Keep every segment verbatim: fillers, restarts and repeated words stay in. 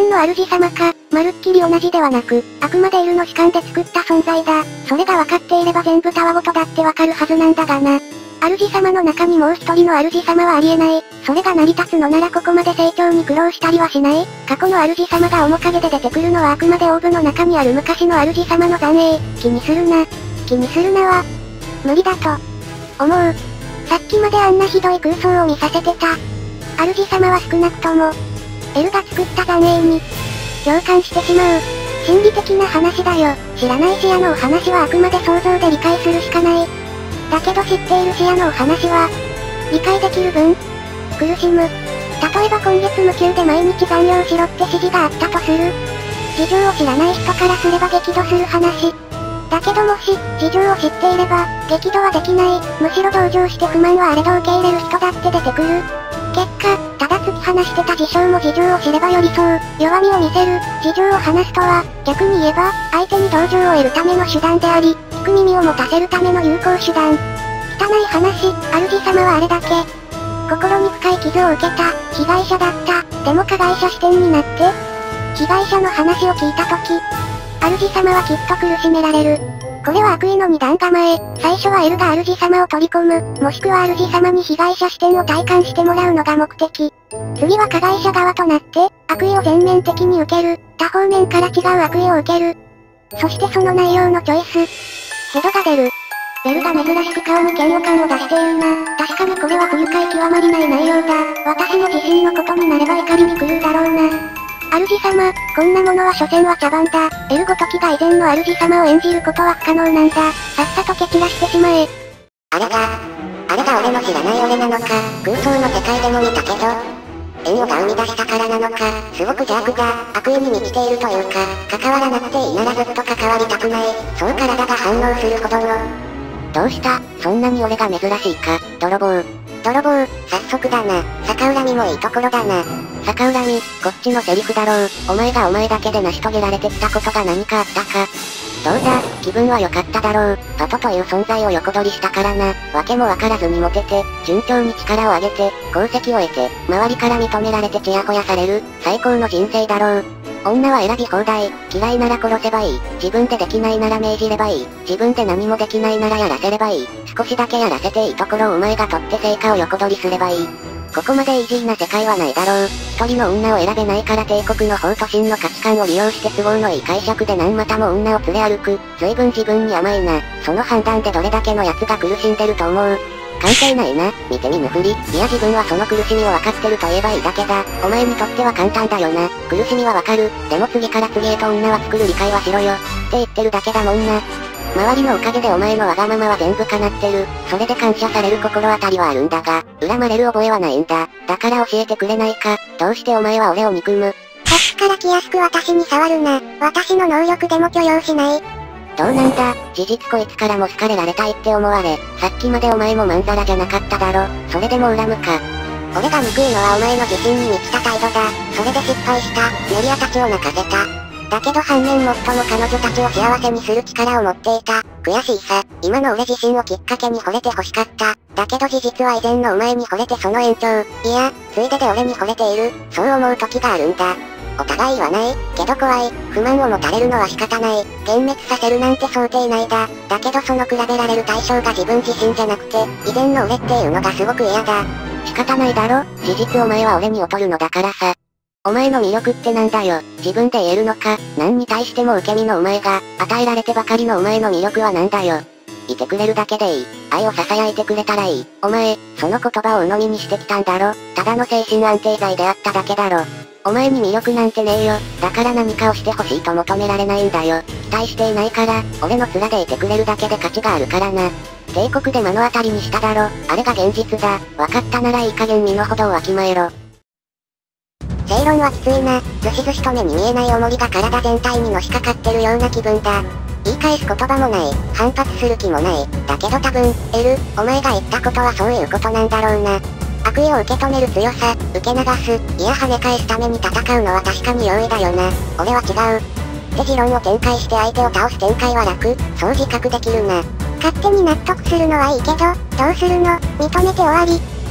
前の主様か、まるっきり同じではなく、あくまで L の主観で作った存在だ。それが分かっていれば全部たわごとだってわかるはずなんだがな。主様の中にもう一人の主様はありえない。それが成り立つのならここまで成長に苦労したりはしない。過去の主様が面影で出てくるのはあくまでオーブの中にある昔の主様の残影。気にするな。気にするなは、無理だと。思う。さっきまであんなひどい空想を見させてた。主様は少なくとも、L が作った残影に、共感してしまう。心理的な話だよ。知らない視野のお話はあくまで想像で理解するしかない。だけど知っている視野のお話は、理解できる分、苦しむ。例えば今月無給で毎日残業しろって指示があったとする。事情を知らない人からすれば激怒する話。だけどもし、事情を知っていれば、激怒はできない。むしろ同情して不満はあれど受け入れる人だって出てくる。結果、ただ突き放してた事象も事情を知れば寄り添う。弱みを見せる。事情を話すとは、逆に言えば、相手に同情を得るための手段であり、聞く耳を持たせるための有効手段。汚い話、主様はあれだけ。心に深い傷を受けた、被害者だった。でも加害者視点になって、被害者の話を聞いたとき、主様はきっと苦しめられる。これは悪意の二段構え。最初は L が主様を取り込む、もしくは主様に被害者視点を体感してもらうのが目的。次は加害者側となって、悪意を全面的に受ける。多方面から違う悪意を受ける。そしてその内容のチョイス。ヘドが出る。ベルが珍しく顔に嫌悪感を出しているな。確かにこれは不愉快極まりない内容だ。私も自身のことになれば怒りに狂うだろうな。主様、こんなものは所詮は茶番だ。L ごときが以前の主様を演じることは不可能なんだ。さっさと蹴散らしてしまえ。 あれが、あれが俺の知らない俺なのか。空想の世界でも見たけど、縁をが生み出したからなのか。すごく邪悪だ。悪意に満ちているというか、関わらなくていいならずっと関わりたくない。そう体が反応するほどの。どうした？そんなに俺が珍しいか。泥棒。泥棒、早速だな。逆恨みもいいところだな。逆恨み、こっちのセリフだろう。お前がお前だけで成し遂げられてきたことが何かあったか。どうだ、気分は良かっただろう。パトという存在を横取りしたからな。わけもわからずにモテて、順調に力を上げて、功績を得て、周りから認められてちやほやされる、最高の人生だろう。女は選び放題、嫌いなら殺せばいい。自分でできないなら命じればいい。自分で何もできないならやらせればいい。少しだけやらせていいところをお前が取って成果を横取りすればいい。ここまでイージーな世界はないだろう。一人の女を選べないから帝国の法と真の価値観を利用して都合のいい解釈で何股も女を連れ歩く。随分自分に甘いな。その判断でどれだけの奴が苦しんでると思う。関係ないな、見て見ぬふり。いや自分はその苦しみを分かってると言えばいいだけだ。お前にとっては簡単だよな。苦しみはわかる。でも次から次へと女は作る理解はしろよ。って言ってるだけだもんな。周りのおかげでお前のわがままは全部叶ってる。それで感謝される心当たりはあるんだが、恨まれる覚えはないんだ。だから教えてくれないか。どうしてお前は俺を憎む？ さっきから気安く私に触るな。私の能力でも許容しない。 どうなんだ、事実こいつからも好かれられたいって思われ、さっきまでお前もまんざらじゃなかっただろ。それでも恨むか。 俺が憎いのはお前の自信に満ちた態度だ。それで失敗した。メリアたちを泣かせた。だけど反面最も彼女たちを幸せにする力を持っていた。悔しいさ。今の俺自身をきっかけに惚れて欲しかった。だけど事実は以前のお前に惚れてその延長。いや、ついでで俺に惚れている。そう思う時があるんだ。お互い言わない。けど怖い。不満を持たれるのは仕方ない。幻滅させるなんて想定内だ。だけどその比べられる対象が自分自身じゃなくて、以前の俺っていうのがすごく嫌だ。 仕方ないだろ。事実お前は俺に劣るのだからさ。お前の魅力ってなんだよ。自分で言えるのか。何に対しても受け身のお前が、与えられてばかりのお前の魅力はなんだよ。いてくれるだけでいい。愛を囁いてくれたらいい。お前、その言葉を鵜呑みにしてきたんだろ。ただの精神安定剤であっただけだろ。お前に魅力なんてねえよ。だから何かをしてほしいと求められないんだよ。期待していないから、俺の面でいてくれるだけで価値があるからな。帝国で目の当たりにしただろ。あれが現実だ。分かったならいい加減身の程をわきまえろ。 正論はきついな。ずしずしと目に見えない重りが体全体にのしかかってるような気分だ。言い返す言葉もない。反発する気もない。だけど多分、L、お前が言ったことはそういうことなんだろうな。悪意を受け止める強さ、受け流す、いや跳ね返すために戦うのは確かに容易だよな。俺は違う。って持論を展開して相手を倒す展開は楽、そう自覚できるな。勝手に納得するのはいいけど、どうするの？認めて終わり。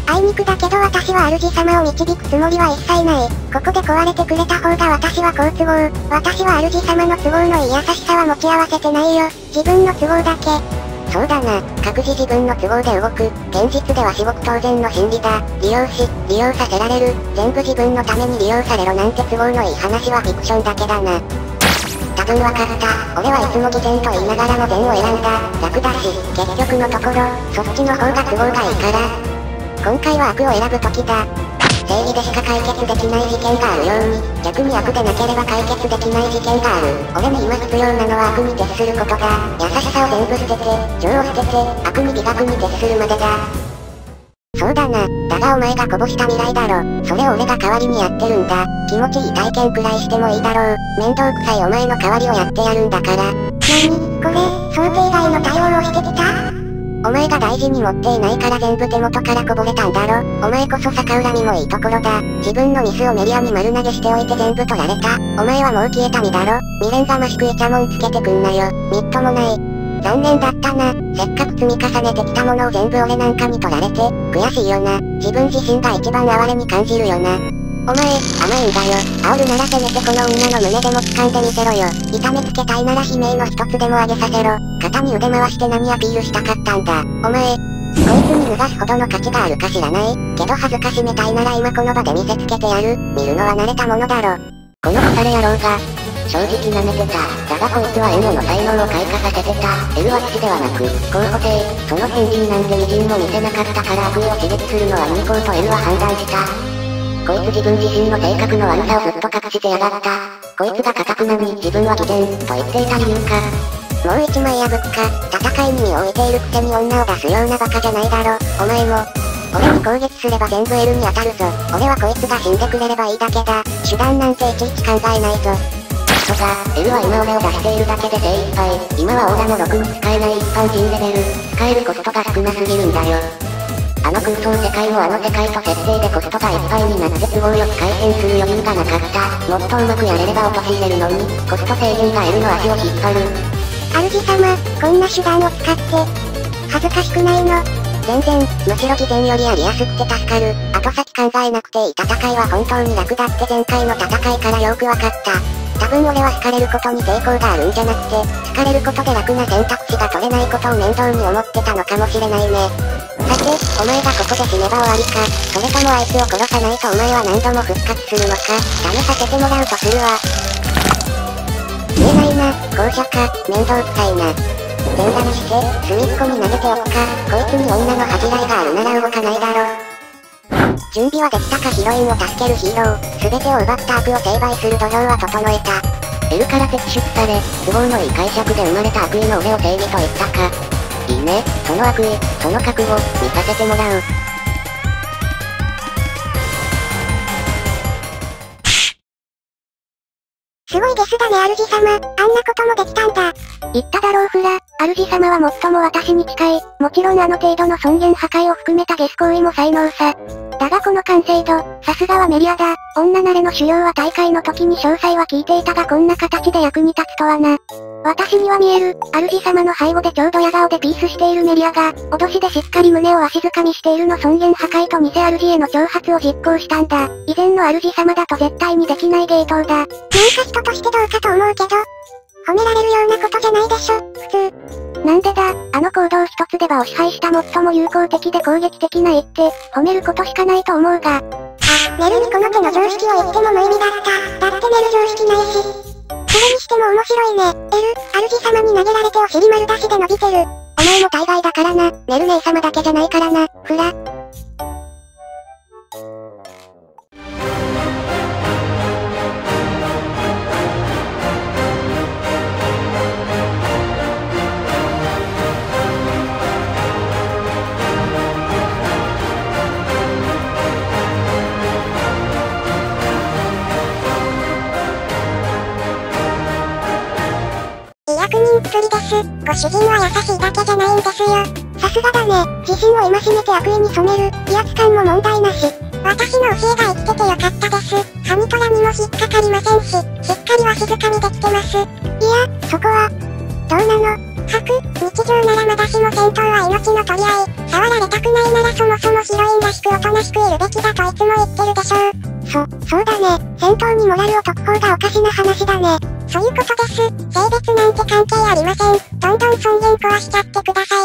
あいにくだけど私は主様を導くつもりは一切ない。ここで壊れてくれた方が私は好都合。私は主様の都合のいい優しさは持ち合わせてないよ。自分の都合だけ。そうだな、各自自分の都合で動く。現実では至極当然の心理だ。利用し、利用させられる。全部自分のために利用されろなんて都合のいい話はフィクションだけだな。多分わかった。俺はいつも偽善と言いながらも善を選んだ。楽だし、結局のところ、そっちの方が都合がいいから。今回は悪を選ぶ時だ。正義でしか解決できない事件があるように、逆に悪でなければ解決できない事件がある。俺に今必要なのは悪に徹することだ。優しさを全部捨てて、情を捨てて、悪に美学に徹するまでだ。そうだな。だがお前がこぼした未来だろ。それを俺が代わりにやってるんだ。気持ちいい体験くらいしてもいいだろう。面倒くさいお前の代わりをやってやるんだから。なに、これ、想定外の対応をしてきた？お前が大事に持っていないから全部手元からこぼれたんだろ。お前こそ逆恨みもいいところだ。自分のミスをメディアに丸投げしておいて全部取られた。お前はもう消えた身だろ。未練がましくイチャモンつけてくんなよ。みっともない。残念だったな。せっかく積み重ねてきたものを全部俺なんかに取られて、悔しいよな。自分自身が一番哀れに感じるよな。お前、甘いんだよ。煽るならせめてこの女の胸でも掴んでみせろよ。痛めつけたいなら悲鳴の一つでも上げさせろ。肩に腕回して何アピールしたかったんだ。お前、こいつに脱がすほどの価値があるか知らない。けど恥ずかしめたいなら今この場で見せつけてやる。見るのは慣れたものだろ。この腐れ野郎が、正直舐めてた。だがこいつはエンオの才能を開花させてた。L は父ではなく、候補生。その変人なんて微塵も見せなかったから悪意を刺激するのは有効と L は判断した。こいつ自分自身の性格の悪さをずっと隠してやがった。こいつが堅くなに自分は偽善と言っていた理由か。もう一枚破くか。戦いに身を置いているくせに女を出すようなバカじゃないだろ。お前も。俺に攻撃すれば全部 L に当たるぞ。俺はこいつが死んでくれればいいだけだ。手段なんていちいち考えないぞ。そうだ、L は今俺を出しているだけで精一杯。今はオーラもろくに使えない一般人レベル。使えるコストが少なすぎるんだよ。あの空想世界もあの世界と設定でコストがいっぱいになって都合よく回転する余裕がなかった。もっとうまくやれれば陥れるのに、コスト制限が L の足を引っ張る。 主様、こんな手段を使って、恥ずかしくないの？全然、むしろ偽善よりやりやすくて助かる。後先考えなくていい戦いは本当に楽だって前回の戦いからよくわかった。多分俺は好かれることに抵抗があるんじゃなくて、好かれることで楽な選択肢が取れないことを面倒に思ってたのかもしれないね。さて、お前がここで死ねば終わりか。それともあいつを殺さないとお前は何度も復活するのか。試させてもらうとするわ。言えないな、校舎か、面倒くさいな。全ダメして、隅っこに投げておくか。こいつに女の恥じらいがあるなら動かないだろ。準備はできたか。ヒロインを助けるヒーロー。すべてを奪った悪を成敗する土壌は整えた。L から摘出され、都合のいい解釈で生まれた悪意の俺を正義と言ったか。いいね、その悪意、その覚悟、見させてもらう。すごいですだね主様、あんなこともできたんだ。 言っただろうフラ、主様は最も私に近い、もちろんあの程度の尊厳破壊を含めたゲス行為も才能さ。だがこの完成度、さすがはメリアだ。女慣れの修行は大会の時に詳細は聞いていたがこんな形で役に立つとはな。私には見える、主様の背後でちょうど矢顔でピースしているメリアが、脅しでしっかり胸をわしづかみしているの尊厳破壊と偽主への挑発を実行したんだ。以前の主様だと絶対にできない芸当だ。なんか人としてどうかと思うけど、褒められるようなことじゃないでしょ、普通。 なんでだ、あの行動一つで場を支配した最も有効的で攻撃的な一手、褒めることしかないと思うが。 あ、ネルにこの手の常識を言っても無意味だった。だってネル常識ないし。それにしても面白いね。L、主様に投げられてお尻丸出しで伸びてる。 お前も大概だからな。ネル姉様だけじゃないからな、フラ。 役人薬です。ご主人は優しいだけじゃないんですよ。さすがだね。自身を戒めて悪意に染める。威圧感も問題なし。私の教えが生きててよかったです。ハミトラにも引っかかりませんし、しっかりわしづかみできてます。いや、そこは、どうなの？ 吐く、日常ならまだしも戦闘は命の取り合い。触られたくないならそもそもヒロインらしくおとなしくいるべきだといつも言ってるでしょう。 そ、そうだね。戦闘にモラルを解く方がおかしな話だね。 そういうことです。性別なんて関係ありません。どんどん尊厳壊しちゃってください。